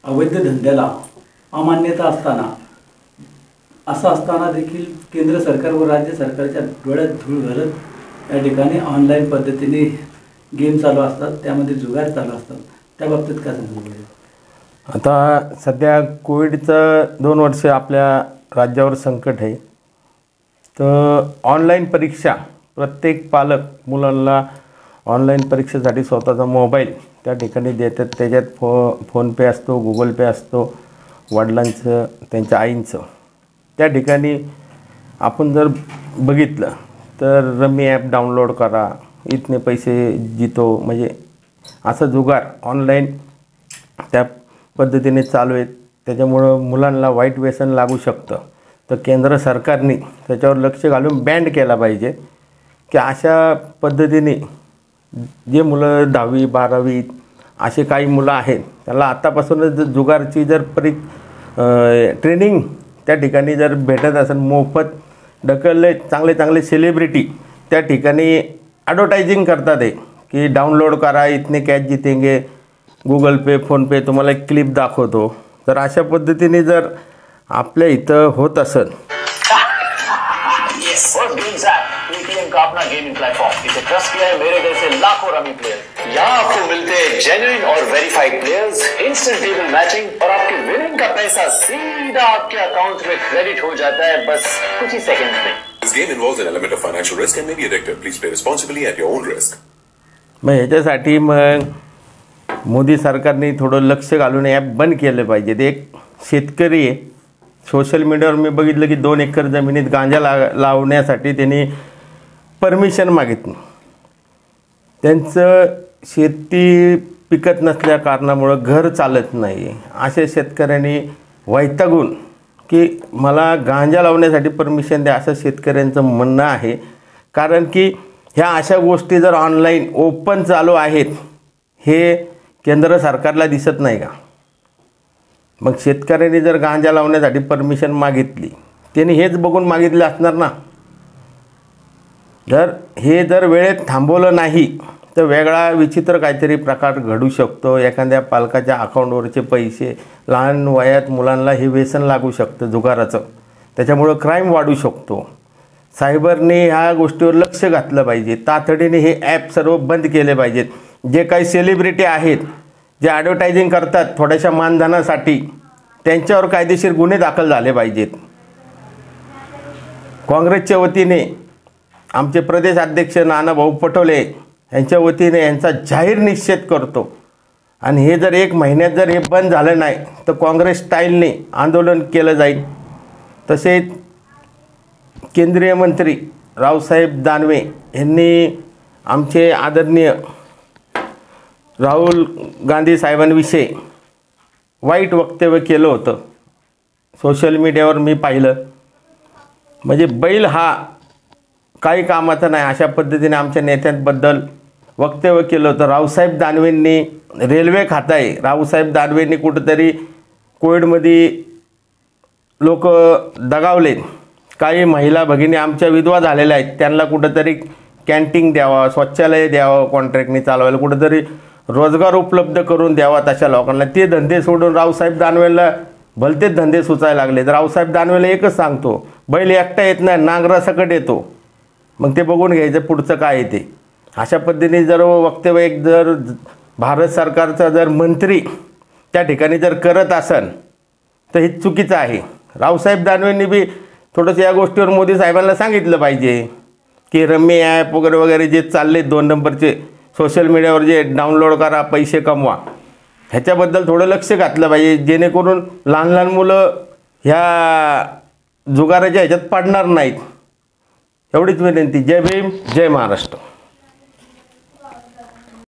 अवैध धंद्याला अमान्यता असताना देखील केंद्र सरकार व राज्य सरकारच्या डोळ्यात धूळ घालत या ठिकाणी ऑनलाईन पद्धतीने गेम चालू असतात, त्यामध्ये जुगार चालू असतात, त्या बाबतीत काय सांगाल? आता सध्या कोविडचं 2 वर्ष आपल्या राज्यावर संकट आहे. तर ऑनलाईन परीक्षा प्रत्येक पालक मुलांना ऑनलाईन परीक्षेसाठी स्वतःचा मोबाईल त्या ठिकाणी देतात. त्याच्यात फोनपे असतो, गुगल पे असतो, वडिलांचं त्यांच्या आईंचं. त्या ठिकाणी आपण जर बघितलं तर रमी ॲप डाउनलोड करा, इतने पैसे जितो, म्हणजे असं जुगार ऑनलाईन त्या पद्धतीने चालू आहेत. त्याच्यामुळं मुलांना वाईट व्यसन लागू शकतं. तर केंद्र सरकारने त्याच्यावर लक्ष घालून बॅन केला पाहिजे की अशा पद्धतीने जे मुलं 10वी 12वी असे काही मुलं आहेत त्याला आतापासूनच जुगारची जर ट्रेनिंग त्या ठिकाणी जर भेटत असेल, मोफत ढकलले चांगले सेलिब्रिटी त्या ठिकाणी ॲडव्हर्टायझिंग करतात आहे की डाउनलोड करा, इतने कॅश जितेंगे, गुगल पे फोनपे तुम्हाला एक क्लिप दाखवतो. तर अशा पद्धतीने जर आपल्या इथं होत असेल का अपना गेमिंग प्लेटफॉर्म, इसे ट्रस्ट किया है मेरे जैसे लाखों रमी प्लेयर्स. यहाँ आपको मिलते हैं जेन्युइन और verified players, instant table matching और आपके विनिंग का पैसा सीधा आपके अकाउंट में क्रेडिट हो जाता है बस कुछ ही सेकंड्स में. This game involves an element of financial risk and may be addictive. Please play responsibly at your own risk. मग ह्याच्यासाठी मग मोदी सरकारने थोडं लक्ष घालून ॲप बंद केलं पाहिजे. ते एक शेतकरी आहे, सोशल मीडियावर मी बघितलं की 2 एकर जमिनीत गांजा लावण्यासाठी त्यांनी परमिशन मागितली. त्यांचं शेती पिकत नसल्या कारणामुळं घर चालत नाही. अशा शेतकऱ्यांनी वैतागून की मला गांजा लावण्यासाठी परमिशन द्या असं शेतकऱ्यांचं म्हणणं आहे. कारण की ह्या अशा गोष्टी जर ऑनलाईन ओपन चालू आहेत हे केंद्र सरकारला दिसत नाही का? मग शेतकऱ्यांनी जर गांजा लावण्यासाठी परमिशन मागितली, त्यांनी हेच बघून मागितले असणार ना. जर वेळेत थांबवलं नाही तर वेगळा विचित्र काहीतरी प्रकार घडू शकतो. एखाद्या पालकाच्या अकाउंटवरचे पैसे, लहान वयात मुलांना हे व्यसन लागू शकतं जुगाराचं. त्याच्यामुळं क्राईम वाढू शकतो. सायबरने ह्या गोष्टीवर लक्ष घातलं पाहिजे. तातडीने हे ॲप सर्व बंद केले पाहिजेत. जे काही सेलिब्रिटी आहेत जे ॲडव्हर्टायझिंग करतात थोड्याशा मानधनासाठी, त्यांच्यावर कायदेशीर गुन्हे दाखल झाले पाहिजेत. काँग्रेसच्या वतीने आमचे प्रदेश अध्यक्ष नानाभाऊ पटोले यांच्या वतीने यांचा जाहीर निषेध करतो. आणि हे जर 1 महिन्यात जर हे बंद झालं नाही तर काँग्रेस स्टाईलने आंदोलन केलं जाईल. तसेच केंद्रीय मंत्री रावसाहेब दानवे यांनी आमचे आदरणीय राहुल गांधी साहेबांविषयी वाईट वक्तव्य केलं होतं. सोशल मीडियावर मी पाहिलं. म्हणजे बैल हा काही कामाचं नाही अशा पद्धतीने आमच्या नेत्यांबद्दल वक्तव्य केलं होतं. रावसाहेब दानवेंनी रेल्वे खातं आहे. रावसाहेब दानवेंनी कुठंतरी कोविडमध्ये लोक दगावले. काही महिला भगिनी आमच्या विधवा झालेल्या आहेत, त्यांना कुठंतरी कॅन्टीन द्यावा, शौचालय द्यावं, कॉन्ट्रॅक्टने चालवायला कुठंतरी रोजगार उपलब्ध करून द्यावा तशा लोकांना. ते धंदे सोडून रावसाहेब दानवेला भलतेच धंदे सुचायला लागले. तर रावसाहेब दानवेला एकच सांगतो, बैल एकटा येत नाही, नांगरासकट येतो. मग ते बघून घ्यायचं पुढचं काय आहे ते. अशा पद्धतीने जर वक्तव्य जर भारत सरकारचा जर मंत्री त्या ठिकाणी जर करत असेल तर हे चुकीचं आहे. रावसाहेब दानवेंनी बी थोडंसं या गोष्टीवर मोदी साहेबांना सांगितलं पाहिजे की रमी ॲप वगैरे जे चालले 2 नंबरचे सोशल मीडियावर जे डाउनलोड करा, पैसे कमवा, ह्याच्याबद्दल थोडं लक्ष घातलं पाहिजे, जेणेकरून लहान मुलं ह्या जुगाराच्या ह्याच्यात पडणार नाहीत. एवढीच विनंती. जय भीम, जय महाराष्ट्र.